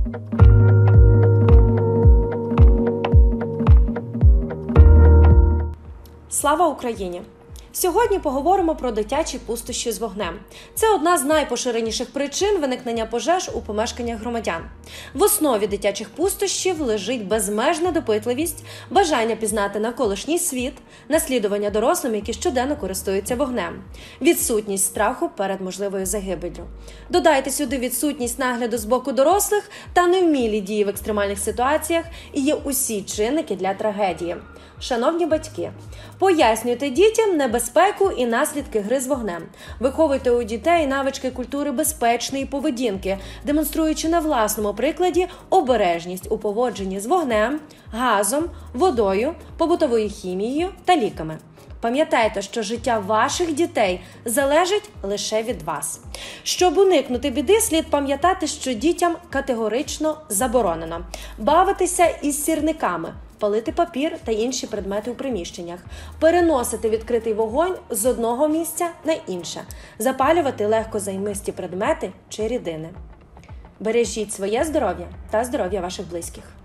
Слава Україні! Сьогодні поговоримо про дитячі пустощі з вогнем. Це одна з найпоширеніших причин виникнення пожеж у помешканнях громадян. В основі дитячих пустощів лежить безмежна допитливість, бажання пізнати навколишній світ, наслідування дорослим, які щоденно користуються вогнем, відсутність страху перед можливою загибеллю. Додайте сюди відсутність нагляду з боку дорослих та невмілі дії в екстремальних ситуаціях і є усі чинники для трагедії. Шановні батьки, пояснюйте дітям небезпеку і наслідки гри з вогнем. Виховуйте у дітей навички культури безпечної поведінки, демонструючи на власному прикладі обережність у поводженні з вогнем, газом, водою, побутовою хімією та ліками. Пам'ятайте, що життя ваших дітей залежить лише від вас. Щоб уникнути біди, слід пам'ятати, що дітям категорично заборонено бавитися із сірниками, палити папір та інші предмети у приміщеннях, переносити відкритий вогонь з одного місця на інше, запалювати легкозаймисті предмети чи рідини. Бережіть своє здоров'я та здоров'я ваших близьких.